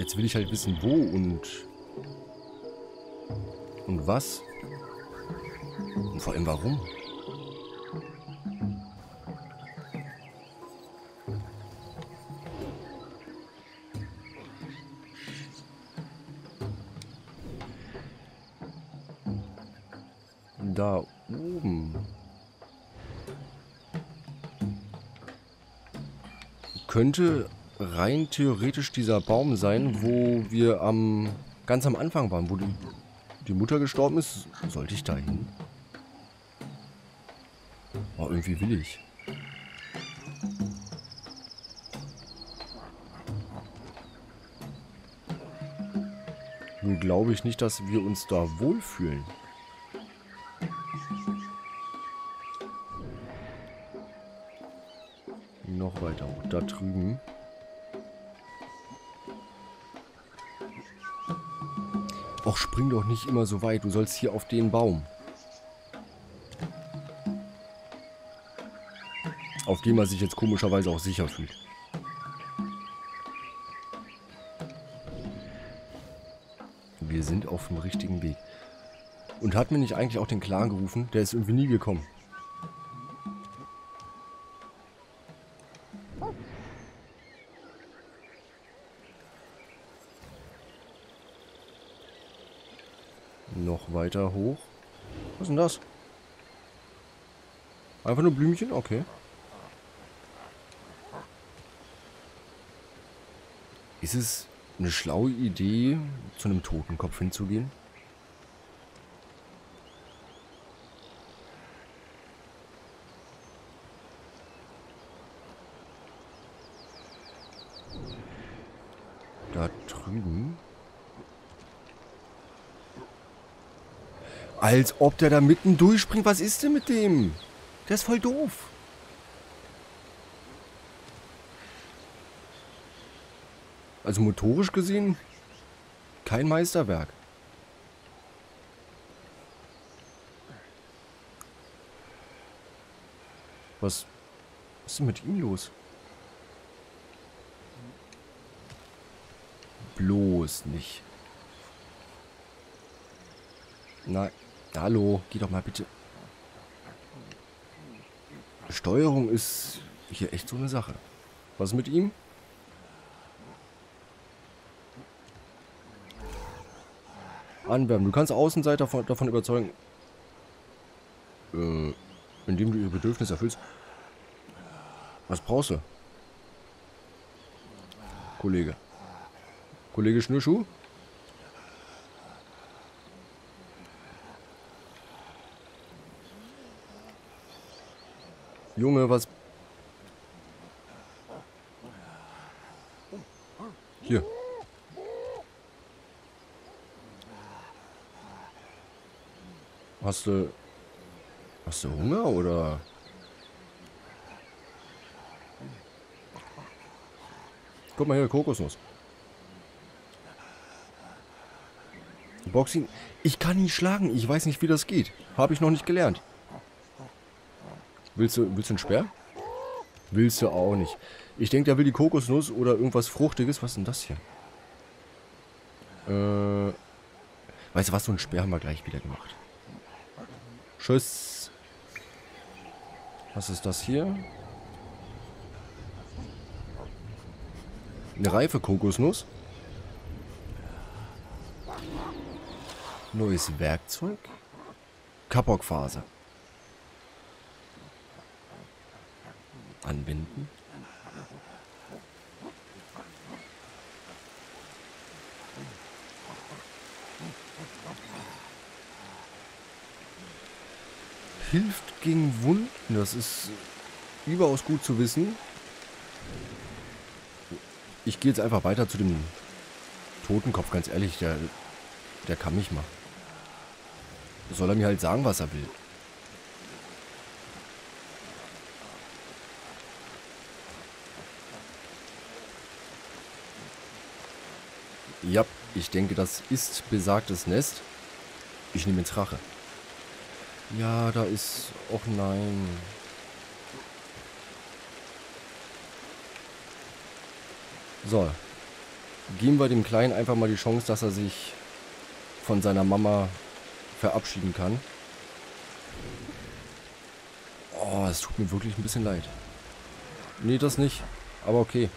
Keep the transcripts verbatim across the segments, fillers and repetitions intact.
Jetzt will ich halt wissen, wo und... Und was. Und vor allem warum. Da oben. Könnte rein theoretisch dieser Baum sein, wo wir am ganz am Anfang waren, wo die, die Mutter gestorben ist. Sollte ich da hin? Oh, irgendwie will ich. Nun glaube ich nicht, dass wir uns da wohlfühlen. Noch weiter hoch. Da drüben. Och, spring doch nicht immer so weit. Du sollst hier auf den Baum. Auf dem man sich jetzt komischerweise auch sicher fühlt. Wir sind auf dem richtigen Weg. Und hat mir nicht eigentlich auch den Clan gerufen? Der ist irgendwie nie gekommen. Noch weiter hoch. Was ist denn das? Einfach nur Blümchen? Okay. Ist es eine schlaue Idee, zu einem Totenkopf hinzugehen? Da drüben. Als ob der da mitten durchspringt. Was ist denn mit dem? Der ist voll doof. Also motorisch gesehen, kein Meisterwerk. Was, was ist denn mit ihm los? Bloß nicht. Nein. Hallo, geh doch mal bitte. Steuerung ist hier echt so eine Sache. Was mit ihm? Anwärmen. Du kannst Außenseiter davon, davon überzeugen, äh, indem du ihre Bedürfnisse erfüllst. Was brauchst du? Kollege. Kollege Schnürschuh? Junge, was... Hier. Hast du... Hast du Hunger, oder... Guck mal hier, Kokosnuss. Boxing... Ich kann ihn schlagen. Ich weiß nicht, wie das geht. Habe ich noch nicht gelernt. Willst du, willst du einen Speer? Willst du auch nicht. Ich denke, der will die Kokosnuss oder irgendwas Fruchtiges. Was ist denn das hier? Äh... Weißt du was, so einen Speer haben wir gleich wieder gemacht. Tschüss. Was ist das hier? Eine reife Kokosnuss. Neues Werkzeug. Kapok-Faser. Anbinden. Hilft gegen Wunden. Das ist überaus gut zu wissen. Ich gehe jetzt einfach weiter zu dem Totenkopf, ganz ehrlich. Der, der kann mich mal. Soll er mir halt sagen, was er will. Ja, ich denke, das ist besagtes Nest. Ich nehme jetzt Rache. Ja, da ist... Och nein. So. geben wir dem Kleinen einfach mal die Chance, dass er sich von seiner Mama verabschieden kann. Oh, es tut mir wirklich ein bisschen leid. Nee, das nicht. Aber okay.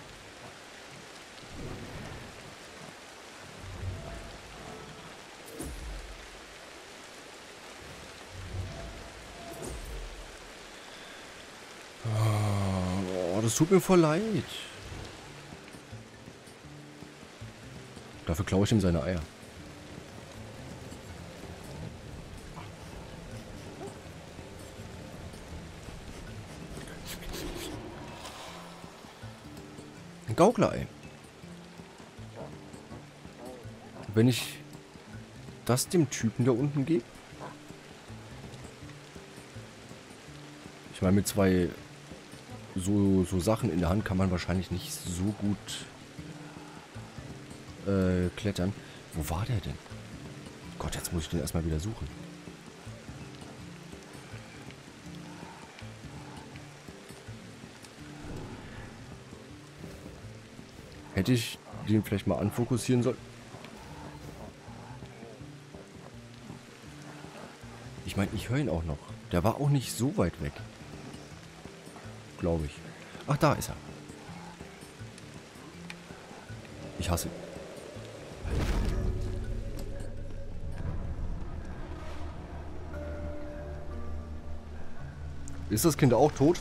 Oh, das tut mir voll leid. Dafür klaue ich ihm seine Eier. Ein Gauklerei. Wenn ich das dem Typen da unten gebe? Ich meine, mit zwei so, so Sachen in der Hand kann man wahrscheinlich nicht so gut äh, klettern. Wo war der denn? Gott, jetzt muss ich den erstmal wieder suchen. Hätte ich den vielleicht mal anfokussieren sollen? Ich meine, ich höre ihn auch noch. Der war auch nicht so weit weg. Glaube ich. Ach, da ist er. Ich hasse ihn. Ist das Kind auch tot?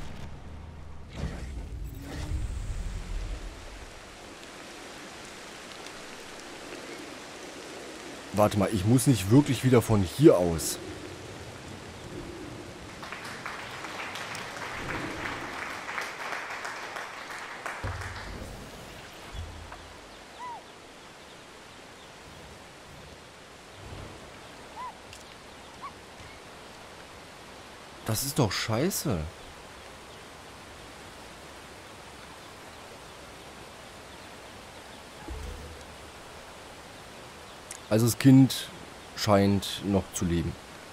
Warte mal, ich muss nicht wirklich wieder von hier aus. Das ist doch scheiße. Also das Kind scheint noch zu leben.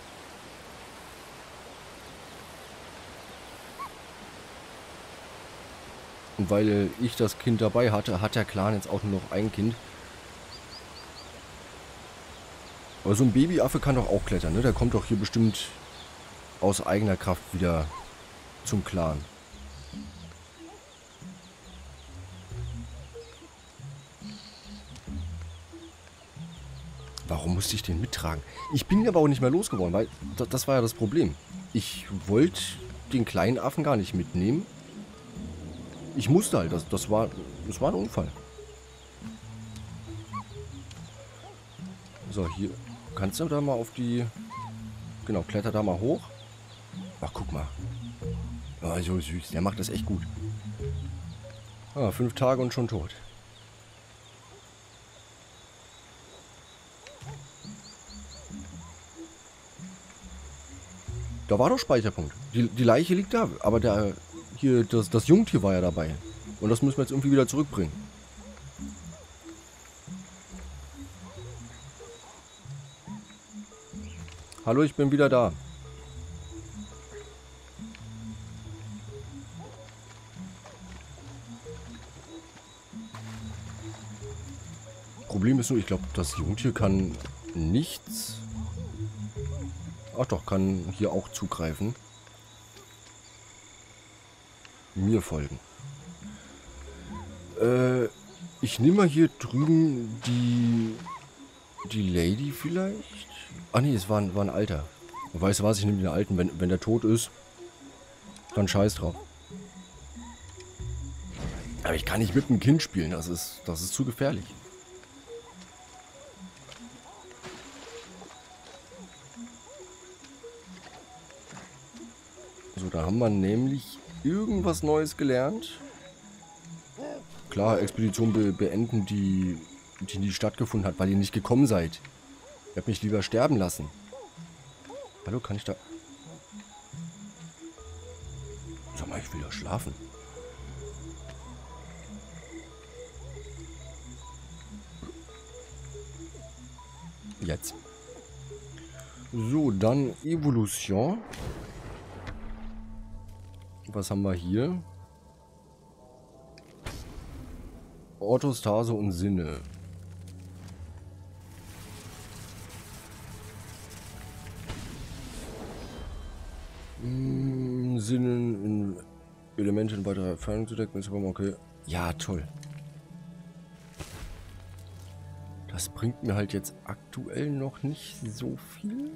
Und weil ich das Kind dabei hatte, hat der Clan jetzt auch nur noch ein Kind. Aber so ein Babyaffe kann doch auch klettern, ne? Der kommt doch hier bestimmt aus eigener Kraft wieder zum Clan. Warum musste ich den mittragen? Ich bin aber auch nicht mehr losgeworden, weil das, das war ja das Problem. Ich wollte den kleinen Affen gar nicht mitnehmen. Ich musste halt, das, das, war, das war ein Unfall. So, hier kannst du da mal auf die... Genau, kletter da mal hoch. Ach, guck mal. Oh, so süß, der macht das echt gut. Ah, fünf Tage und schon tot. Da war doch Speicherpunkt. Die, die Leiche liegt da, aber der hier, das, das Jungtier war ja dabei. Und das müssen wir jetzt irgendwie wieder zurückbringen. Hallo, ich bin wieder da. Problem ist nur, ich glaube, das Jungtier kann nichts... Ach doch, kann hier auch zugreifen. Mir folgen. Äh, ich nehme mal hier drüben die... Die Lady vielleicht? Ah nee, es war ein, war ein Alter. Weißt du was, ich nehme den Alten. Wenn, wenn der tot ist, dann scheiß drauf. Aber ich kann nicht mit einem Kind spielen. Das ist, das ist zu gefährlich. So, da haben wir nämlich irgendwas Neues gelernt. Klar, Expedition be beenden, die, die nie stattgefunden hat, weil ihr nicht gekommen seid. Ihr habt mich lieber sterben lassen. Hallo, kann ich da... Sag mal, ich will ja schlafen. Jetzt. So, dann Evolution. Was haben wir hier? Orthostase und Sinne. Hm, Sinnen in Elemente in weiterer Entfernung zu decken. Okay. Ja, toll. Das bringt mir halt jetzt aktuell noch nicht so viel.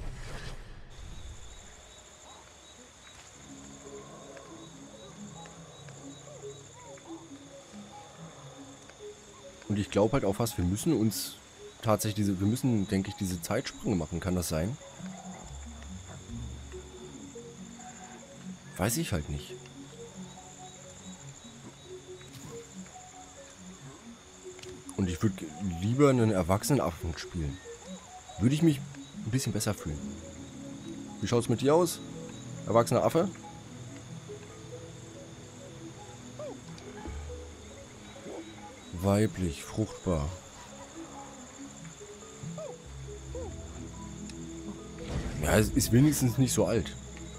Und ich glaube halt auf was, wir müssen uns tatsächlich diese, wir müssen, denke ich, diese Zeitsprünge machen. Kann das sein? Weiß ich halt nicht. Und ich würde lieber einen erwachsenen Affen spielen. Würde ich mich ein bisschen besser fühlen. Wie schaut es mit dir aus? Erwachsener Affe? Weiblich, fruchtbar. Ja, es ist wenigstens nicht so alt.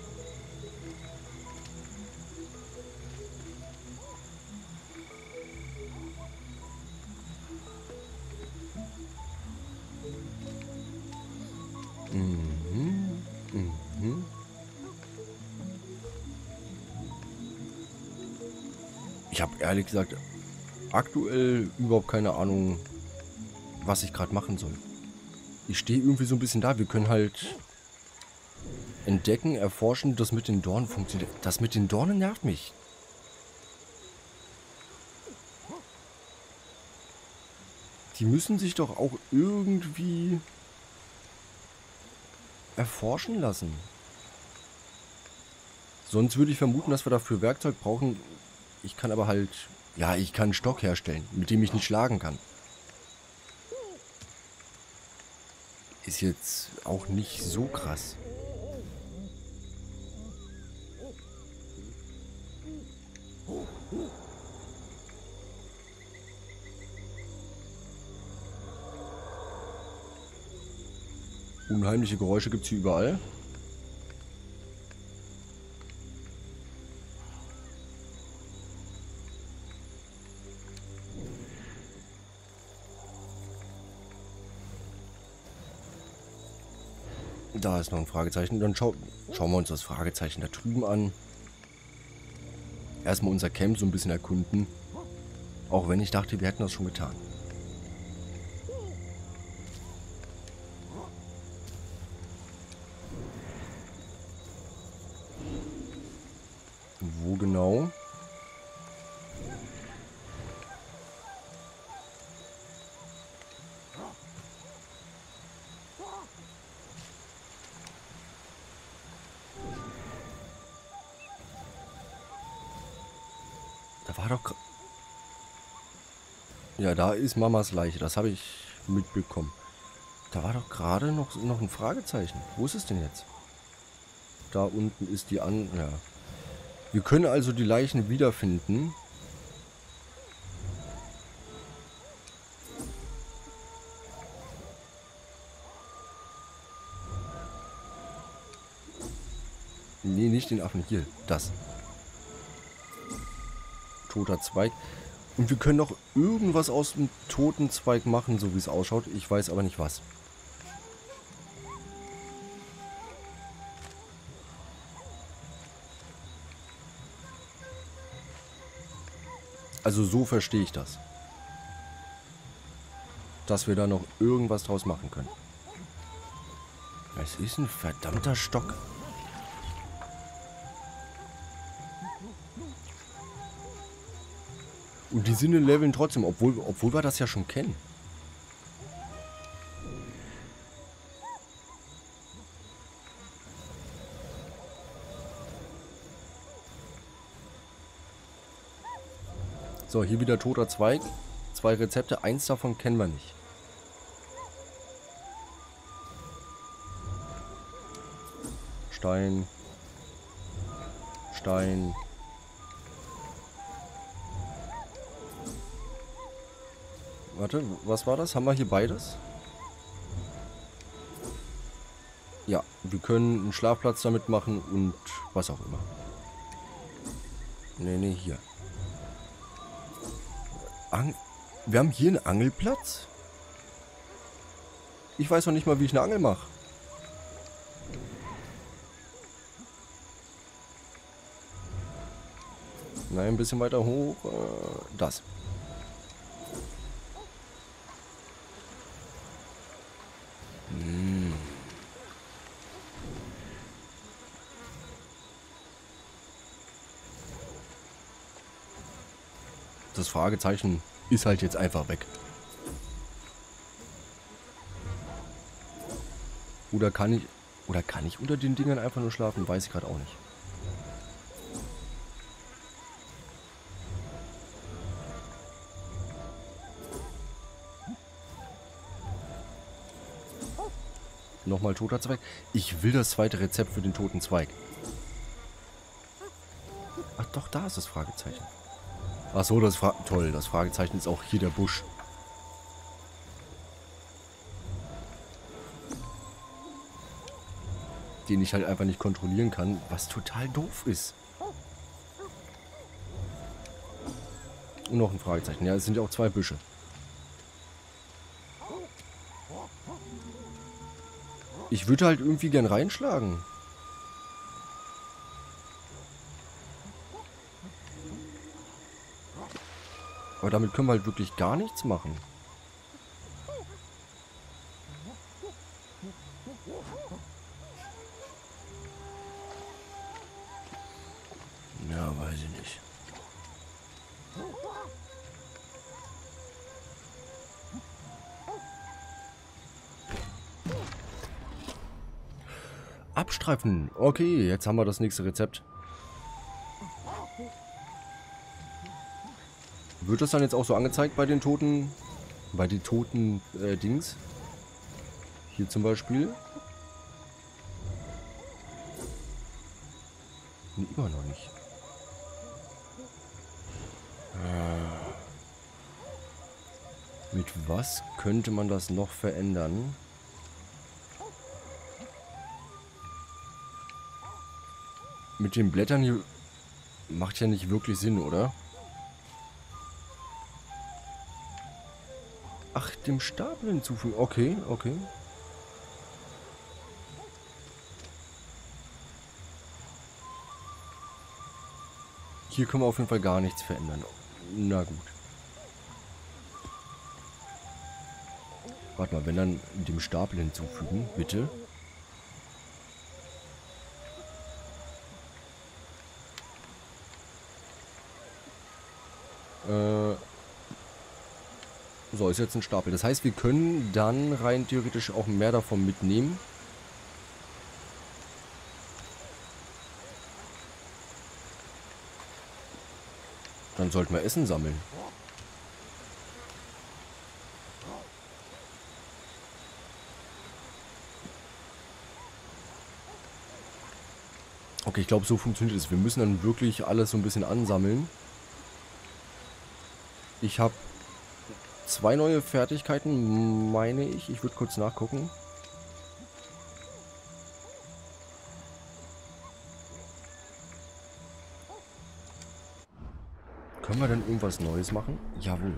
Mhm. Mhm. Ich habe ehrlich gesagt aktuell überhaupt keine Ahnung, was ich gerade machen soll. Ich stehe irgendwie so ein bisschen da. Wir können halt entdecken, erforschen, das mit den Dornen funktioniert. Das mit den Dornen nervt mich. Die müssen sich doch auch irgendwie erforschen lassen. Sonst würde ich vermuten, dass wir dafür Werkzeug brauchen. Ich kann aber halt... Ja, ich kann einen Stock herstellen, mit dem ich nicht schlagen kann. Ist jetzt auch nicht so krass. Unheimliche Geräusche gibt es hier überall. Da ist noch ein Fragezeichen. Dann schau schauen wir uns das Fragezeichen da drüben an. Erstmal unser Camp so ein bisschen erkunden. Auch wenn ich dachte, wir hätten das schon getan. Wo genau? Da war doch... Ja, da ist Mamas Leiche. Das habe ich mitbekommen. Da war doch gerade noch, noch ein Fragezeichen. Wo ist es denn jetzt? Da unten ist die an... Ja. Wir können also die Leichen wiederfinden. Nee, nicht den Affen. Hier, das. Toter Zweig. Und wir können noch irgendwas aus dem toten Zweig machen, so wie es ausschaut. Ich weiß aber nicht was. Also so verstehe ich das. Dass wir da noch irgendwas draus machen können. Es ist ein verdammter Stock. Und die Sinne leveln trotzdem, obwohl, obwohl wir das ja schon kennen. So, hier wieder toter Zweig. Zwei Rezepte, eins davon kennen wir nicht. Stein. Stein. Warte, was war das? Haben wir hier beides? Ja, wir können einen Schlafplatz damit machen und was auch immer. Nee, nee, hier. Ang Wir haben hier einen Angelplatz? Ich weiß noch nicht mal, wie ich eine Angel mache. Nein, ein bisschen weiter hoch. Äh, das. Hm. Das Fragezeichen ist halt jetzt einfach weg. Oder kann ich... Oder kann ich unter den Dingern einfach nur schlafen? Weiß ich gerade auch nicht. Nochmal toter Zweig. Ich will das zweite Rezept für den toten Zweig. Ach doch, da ist das Fragezeichen. Ach so, das Fra toll. Das Fragezeichen ist auch hier der Busch. Den ich halt einfach nicht kontrollieren kann, was total doof ist. Und noch ein Fragezeichen. Ja, es sind ja auch zwei Büsche. Ich würde halt irgendwie gern reinschlagen. Aber damit können wir halt wirklich gar nichts machen. Ja, weiß ich nicht. Abstreifen. Okay, jetzt haben wir das nächste Rezept. Wird das dann jetzt auch so angezeigt bei den toten, bei den toten äh, Dings? Hier zum Beispiel. Nee, immer noch nicht. Äh, mit was könnte man das noch verändern? Mit den Blättern hier macht ja nicht wirklich Sinn, oder? Ach, dem Stapel hinzufügen. Okay, okay. Hier können wir auf jeden Fall gar nichts verändern. Na gut. Warte mal, wenn dann dem Stapel hinzufügen, bitte. Äh... So, ist jetzt ein Stapel. Das heißt, wir können dann rein theoretisch auch mehr davon mitnehmen. Dann sollten wir Essen sammeln. Okay, ich glaube, so funktioniert es. Wir müssen dann wirklich alles so ein bisschen ansammeln. Ich habe zwei neue Fertigkeiten, meine ich. Ich würde kurz nachgucken. Können wir denn irgendwas Neues machen? Jawohl.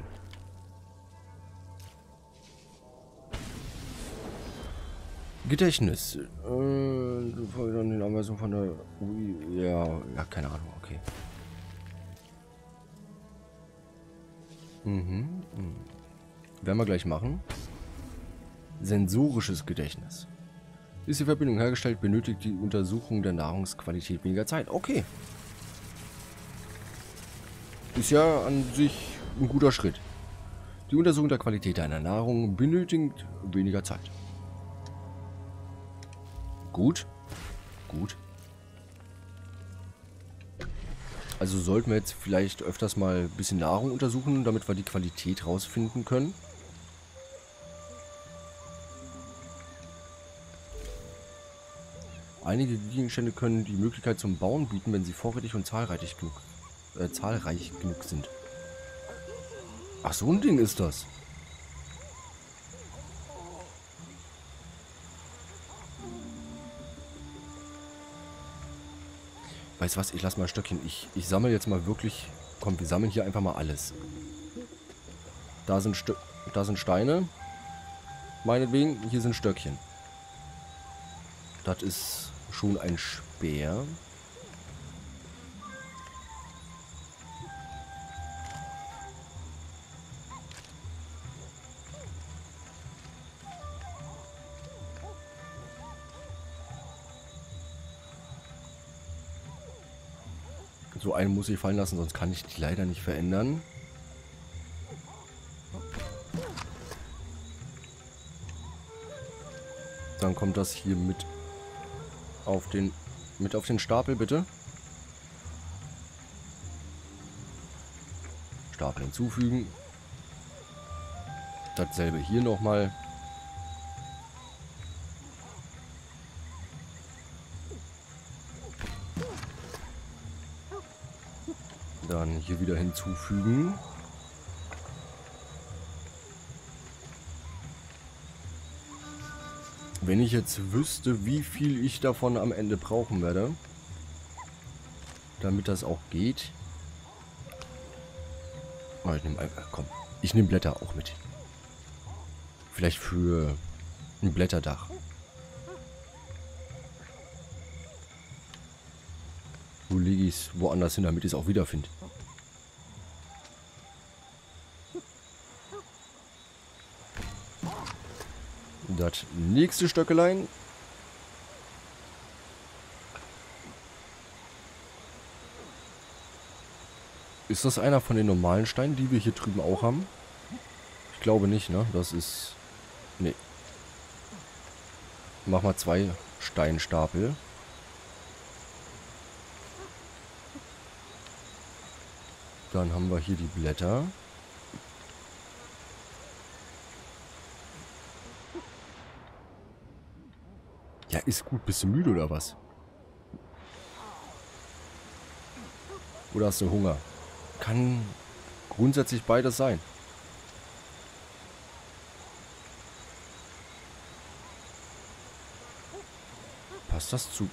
Gedächtnis. Äh, dann den Anweisungen von der... Ui, ja, ja, keine Ahnung, okay. Mhm, mhm. Werden wir gleich machen. Sensorisches Gedächtnis. Ist die Verbindung hergestellt, benötigt die Untersuchung der Nahrungsqualität weniger Zeit. Okay. Ist ja an sich ein guter Schritt. Die Untersuchung der Qualität einer Nahrung benötigt weniger Zeit. Gut. Gut. Also sollten wir jetzt vielleicht öfters mal ein bisschen Nahrung untersuchen, damit wir die Qualität rausfinden können. Einige Gegenstände können die Möglichkeit zum Bauen bieten, wenn sie vorrätig und zahlreich genug, äh, zahlreich genug sind. Ach, so ein Ding ist das. Weißt du was, ich lasse mal ein Stöckchen. Ich, ich sammle jetzt mal wirklich... Komm, wir sammeln hier einfach mal alles. Da sind, Stö da sind Steine. Meinetwegen, hier sind Stöckchen. Das ist schon ein Speer. So einen muss ich fallen lassen, sonst kann ich die leider nicht verändern. Dann kommt das hier mit auf den mit auf den Stapel, bitte. Stapel hinzufügen. Dasselbe hier nochmal. Dann hier wieder hinzufügen. Wenn ich jetzt wüsste, wie viel ich davon am Ende brauchen werde, damit das auch geht. Oh, ich nehme einfach, komm, ich nehme Blätter auch mit. Vielleicht für ein Blätterdach. Wo lege ich es woanders hin, damit ich es auch wiederfinde? Das nächste Stöckelein. Ist das einer von den normalen Steinen, die wir hier drüben auch haben? Ich glaube nicht, ne? Das ist... Nee. Mach mal zwei Steinstapel. Dann haben wir hier die Blätter. Ja, ist gut. Bist du müde oder was? Oder hast du Hunger? Kann grundsätzlich beides sein. Passt das zu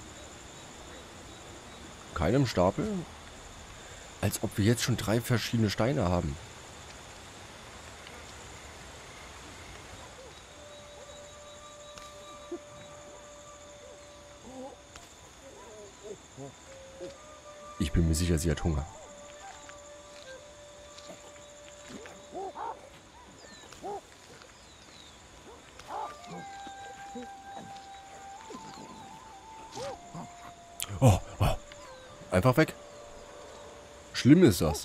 keinem Stapel? Als ob wir jetzt schon drei verschiedene Steine haben. Ich bin mir sicher, sie hat Hunger. Oh, oh. Einfach weg. Schlimm ist das.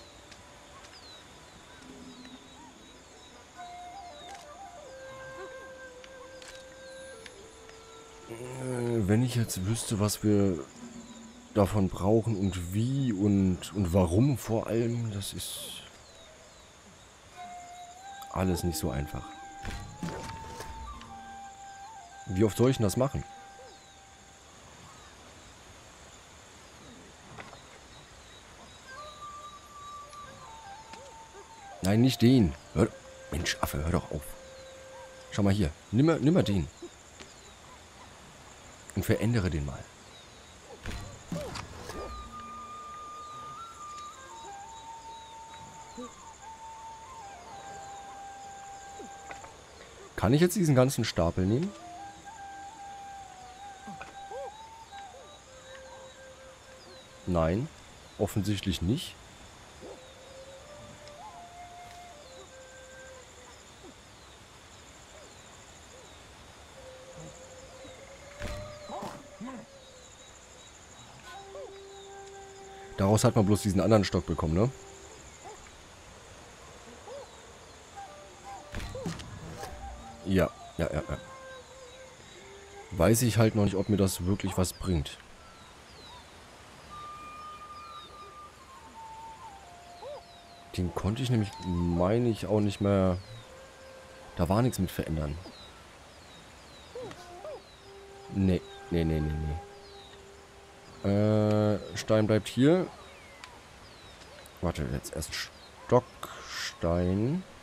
Äh, wenn ich jetzt wüsste, was wir davon brauchen und wie und, und warum vor allem, das ist alles nicht so einfach. Wie oft soll ich denn das machen? Nein, nicht den. Hör, Mensch, Affe, hör doch auf. Schau mal hier. Nimm mal, nimm mal den. Und verändere den mal. Kann ich jetzt diesen ganzen Stapel nehmen? Nein, offensichtlich nicht. Daraus hat man bloß diesen anderen Stock bekommen, ne? Ja, ja, ja, ja. Weiß ich halt noch nicht, ob mir das wirklich was bringt. Den konnte ich nämlich, meine ich, auch nicht mehr... Da war nichts mit verändern. Nee, nee, nee, nee, nee. Äh, Stein bleibt hier. Warte, jetzt erst Stock, Stein.